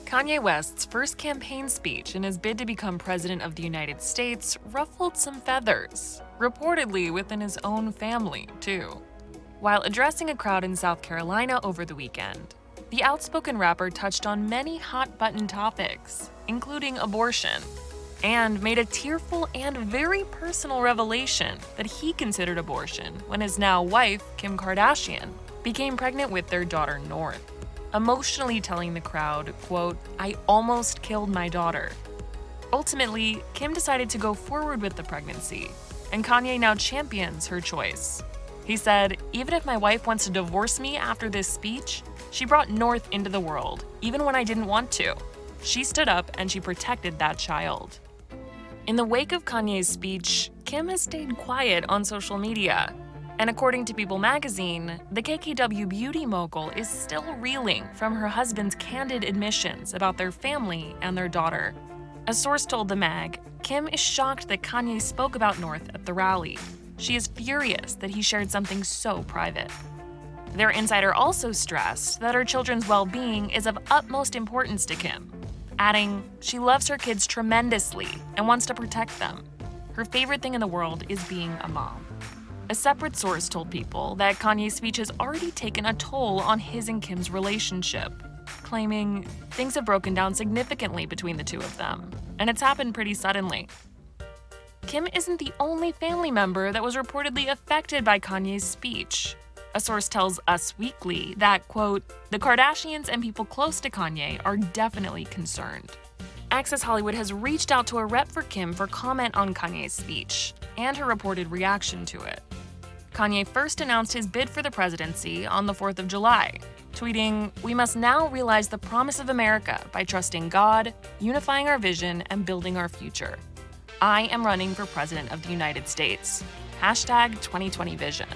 Kanye West's first campaign speech in his bid to become president of the United States ruffled some feathers, reportedly within his own family, too. While addressing a crowd in South Carolina over the weekend, the outspoken rapper touched on many hot-button topics, including abortion, and made a tearful and very personal revelation that he considered abortion when his now wife, Kim Kardashian, became pregnant with their daughter North, emotionally telling the crowd, quote, "I almost killed my daughter." Ultimately, Kim decided to go forward with the pregnancy, and Kanye now champions her choice. He said, "Even if my wife wants to divorce me after this speech, she brought North into the world, even when I didn't want to. She stood up and she protected that child." In the wake of Kanye's speech, Kim has stayed quiet on social media. And according to People magazine, the KKW beauty mogul is still reeling from her husband's candid admissions about their family and their daughter. A source told the mag, Kim is shocked that Kanye spoke about North at the rally. She is furious that he shared something so private. Their insider also stressed that her children's well-being is of utmost importance to Kim, adding, she loves her kids tremendously and wants to protect them. Her favorite thing in the world is being a mom. A separate source told People that Kanye's speech has already taken a toll on his and Kim's relationship, claiming things have broken down significantly between the two of them, and it's happened pretty suddenly. Kim isn't the only family member that was reportedly affected by Kanye's speech. A source tells Us Weekly that, quote, "The Kardashians and people close to Kanye are definitely concerned." Access Hollywood has reached out to a rep for Kim for comment on Kanye's speech and her reported reaction to it. Kanye first announced his bid for the presidency on the 4th of July, tweeting, "We must now realize the promise of America by trusting God, unifying our vision, and building our future. I am running for President of the United States. #2020vision."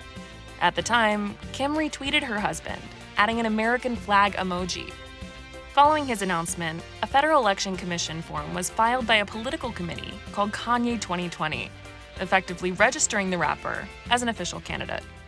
At the time, Kim retweeted her husband, adding an American flag emoji. Following his announcement, a Federal Election Commission form was filed by a political committee called Kanye 2020, effectively registering the rapper as an official candidate.